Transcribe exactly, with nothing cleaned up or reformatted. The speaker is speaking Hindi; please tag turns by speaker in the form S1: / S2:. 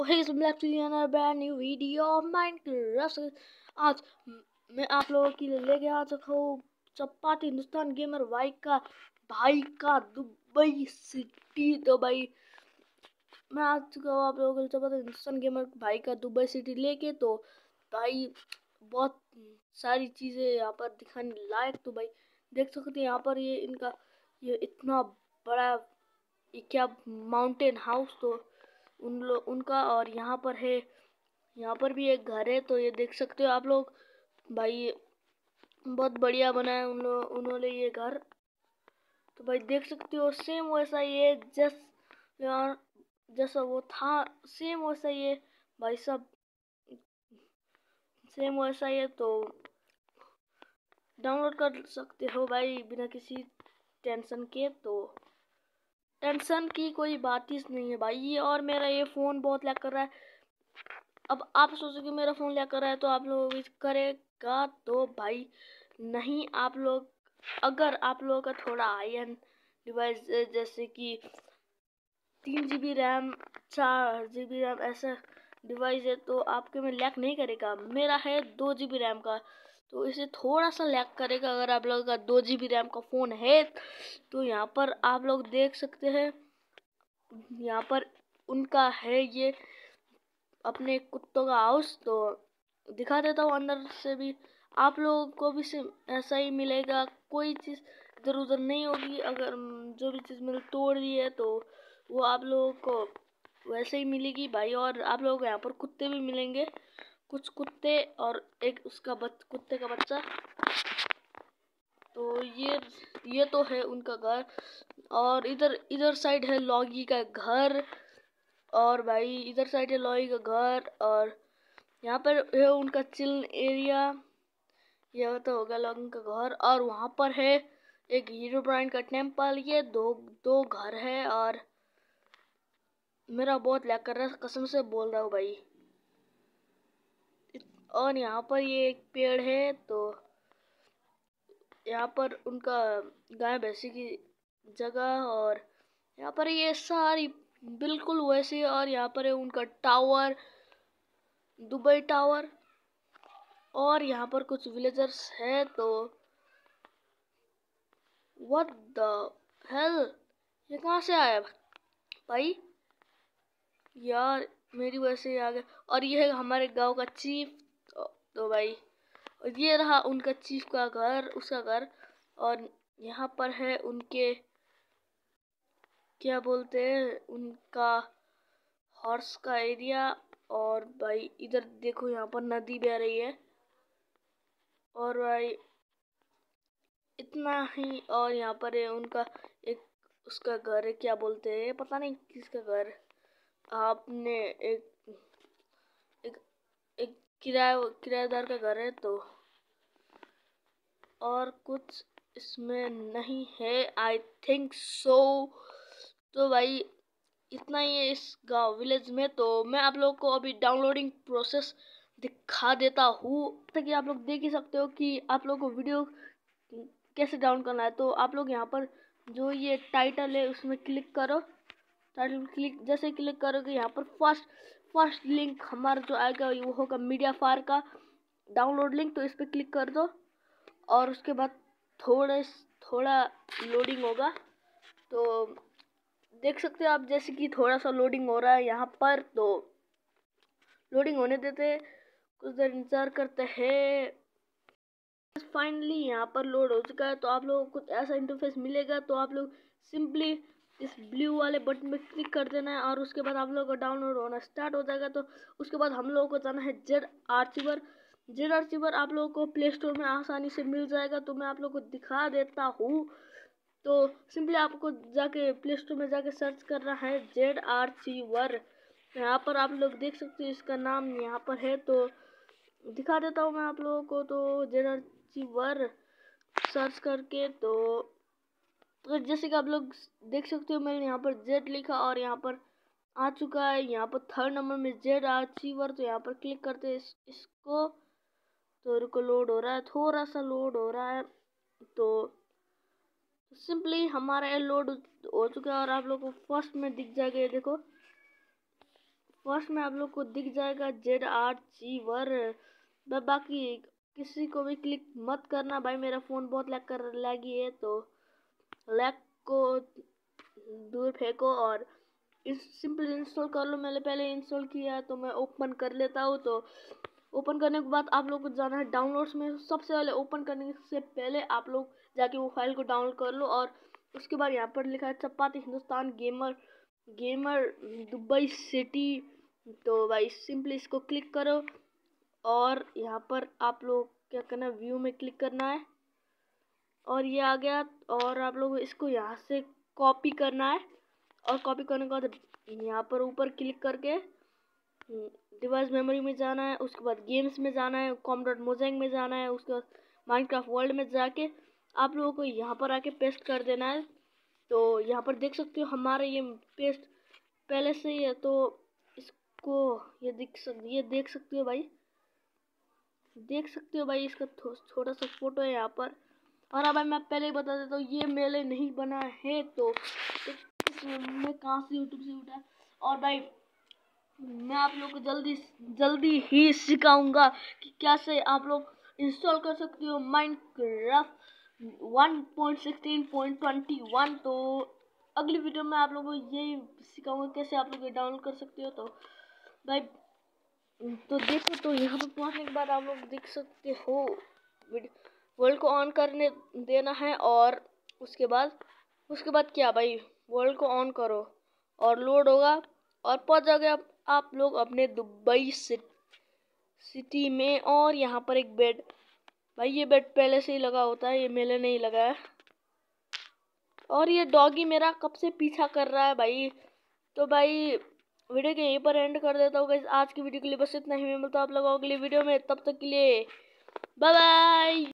S1: Brand new video of Minecraft. आज मैं आप लोगों के लिए लेके आ चुका हूँ चपाटी हिंदुस्तान गेमर भाई का भाई का दुबई सिटी। तो भाई मैं आ चुका हूँ आप लोगों के लिए चपाटी हिंदुस्तान गेमर भाई का दुबई सिटी लेके। तो भाई बहुत सारी चीज़ें यहाँ पर दिखाने लायक। तो भाई देख सकते हैं यहाँ पर ये इनका ये इतना बड़ा ये क्या माउंटेन हाउस तो उन लोग उनका। और यहाँ पर है यहाँ पर भी एक घर है। तो ये देख सकते हो आप लोग भाई बहुत बढ़िया बना है उन लोग उन्होंने ये घर। तो भाई देख सकते हो सेम वैसा ये जस यार जैसा वो था सेम वैसा ये भाई सब सेम वैसा ये। तो डाउनलोड कर सकते हो भाई बिना किसी टेंशन के। तो टेंशन की कोई बात ही नहीं है भाई। ये और मेरा ये फ़ोन बहुत लैग कर रहा है। अब आप सोचो कि मेरा फ़ोन लैग कर रहा है तो आप लोग भी करेगा। तो भाई नहीं, आप लोग अगर आप लोगों का थोड़ा हाई एंड डिवाइस जैसे कि तीन जी बी रैम चार जी बी रैम ऐसा डिवाइस है तो आपके में लैग नहीं करेगा। मेरा है दो जी बी रैम का तो इसे थोड़ा सा लैग करेगा। अगर आप लोगों का दो जी बी रैम का फ़ोन है तो यहाँ पर आप लोग देख सकते हैं यहाँ पर उनका है ये अपने कुत्तों का हाउस। तो दिखा देता हूँ अंदर से भी आप लोगों को भी से ऐसा ही मिलेगा। कोई चीज़ इधर उधर नहीं होगी। अगर जो भी चीज़ मैंने तोड़ दी है तो वो आप लोगों को वैसे ही मिलेगी भाई। और आप लोगों को यहाँ पर कुत्ते भी मिलेंगे, कुछ कुत्ते और एक उसका बच कुत्ते का बच्चा। तो ये ये तो है उनका घर। और इधर इधर साइड है लॉगी का घर। और भाई इधर साइड है लॉगी का घर। और यहाँ पर है उनका चिल एरिया। यह तो होगा लॉगी का घर। और वहाँ पर है एक हीरो ब्रांड का टेम्पल। ये दो दो घर है। और मेरा बहुत लैग कर रहा है कसम से बोल रहा हूँ भाई। और यहाँ पर ये एक पेड़ है। तो यहाँ पर उनका गाय भैंसी की जगह। और यहाँ पर ये सारी बिल्कुल वैसे। और यहाँ पर है उनका टावर दुबई टावर। और यहाँ पर कुछ विलेजर्स है। तो व्हाट द हेल ये कहाँ से आया भाई यार, मेरी वजह से आ गया। और ये है हमारे गांव का चीफ। तो भाई और ये रहा उनका चीफ का घर उसका घर। और यहाँ पर है उनके क्या बोलते हैं उनका हॉर्स का एरिया। और भाई इधर देखो यहाँ पर नदी बह रही है। और भाई इतना ही। और यहाँ पर है उनका एक उसका घर है क्या बोलते हैं पता नहीं किसका घर। आपने एक एक एक किराया किराएदार का घर है। तो और कुछ इसमें नहीं है आई थिंक सो। तो भाई इतना ही है इस गांव विलेज में। तो मैं आप लोगों को अभी डाउनलोडिंग प्रोसेस दिखा देता हूँ ताकि आप लोग देख ही सकते हो कि आप लोगों को वीडियो कैसे डाउन करना है। तो आप लोग यहाँ पर जो ये टाइटल है उसमें क्लिक करो। टाइटल क्लिक जैसे क्लिक करोगे यहाँ पर फर्स्ट फर्स्ट लिंक हमारा जो आएगा वो होगा मीडिया फायर का डाउनलोड लिंक। तो इस पर क्लिक कर दो और उसके बाद थोड़ा थोड़ा लोडिंग होगा। तो देख सकते हो आप जैसे कि थोड़ा सा लोडिंग हो रहा है यहाँ पर। तो लोडिंग होने देते कुछ देर इंतजार करते हैं। फाइनली यहाँ पर लोड हो चुका है। तो आप लोगों को कुछ ऐसा इंटरफेस मिलेगा। तो आप लोग सिंपली इस ब्लू वाले बटन पे क्लिक कर देना है और उसके बाद आप लोगों को डाउनलोड होना स्टार्ट हो जाएगा। तो उसके बाद हम लोगों को जाना है जेड आर्चिवर। जेड आर्चिवर आप लोगों को प्ले स्टोर में आसानी से मिल जाएगा। तो मैं आप लोगों को दिखा देता हूँ। तो सिंपली आपको जाके प्ले स्टोर में जाके सर्च करना है जेड आर्चिवर। यहाँ पर आप लोग देख सकते हो इसका नाम यहाँ पर है। तो दिखा देता हूँ मैं आप लोगों को। तो जेड आर्चिवर सर्च करके तो तो जैसे कि आप लोग देख सकते हो मैंने यहाँ पर जेड लिखा और यहाँ पर आ चुका है। यहाँ पर थर्ड नंबर में जेड आर्चिवर। तो यहाँ पर क्लिक करते हैं इस, इसको। तो रुको लोड हो रहा है थोड़ा सा लोड हो रहा है। तो सिंपली हमारा लोड हो चुका है और आप लोगों को फर्स्ट में दिख जाएगा ये देखो फर्स्ट में आप लोग को दिख जाएगा जेड आर चीवर। बाकी किसी को भी क्लिक मत करना भाई, मेरा फ़ोन बहुत लैग कर लैगी है, तो लैग को दूर फेंको और इस सिंपल इंस्टॉल कर लो। मैंने पहले इंस्टॉल किया है तो मैं ओपन कर लेता हूँ। तो ओपन करने के बाद आप लोग को जाना है डाउनलोड्स में। सबसे पहले ओपन करने से पहले आप लोग जाके वो फाइल को डाउनलोड कर लो और उसके बाद यहाँ पर लिखा है chapati Hindustan gamer gamer Dubai city. तो भाई सिंपली इसको क्लिक करो और यहाँ पर आप लोग क्या करना है, व्यू में क्लिक करना है और ये आ गया। और आप लोग इसको यहाँ से कॉपी करना है और कॉपी करने के बाद यहाँ पर ऊपर क्लिक करके डिवाइस मेमोरी में जाना है, उसके बाद गेम्स में जाना है, कॉम डॉट मोजेंग में जाना है, उसके बाद माइनक्राफ्ट वर्ल्ड में जाके आप लोगों को यहाँ पर आके पेस्ट कर देना है। तो यहाँ पर देख सकते हो हमारा ये पेस्ट पहले से ही है, तो इसको ये देख सक ये देख सकते हो भाई, देख सकते हो भाई इसका छोटा सा फोटो है यहाँ पर। और अब मैं पहले ही बता देता हूँ ये मेले नहीं बना है, तो मैं कहाँ से यूट्यूब से उठा। और भाई मैं आप लोग को जल्दी जल्दी ही सिखाऊंगा कि कैसे आप लोग इंस्टॉल कर सकते हो Minecraft one point sixteen point twenty one. तो अगली वीडियो में आप लोगों को यही सिखाऊंगा कैसे आप लोग डाउनलोड कर सकते हो। तो भाई तो देखो, तो यहाँ पर पहुँचने के बाद आप लोग देख सकते हो वर्ल्ड को ऑन करने देना है और उसके बाद उसके बाद क्या भाई, वर्ल्ड को ऑन करो और लोड होगा और पहुँच जाओगे आप, आप लोग अपने दुबई सिटी में। और यहाँ पर एक बेड, भाई ये बेड पहले से ही लगा होता है, ये मेले नहीं लगा है। और ये डॉगी मेरा कब से पीछा कर रहा है भाई। तो भाई वीडियो के यहीं पर एंड कर देता हूँ गाइस। आज की वीडियो के लिए बस इतना ही। मैं मिलता हूँ आप लोगों अगली वीडियो में, तब तक के लिए बाय बाय।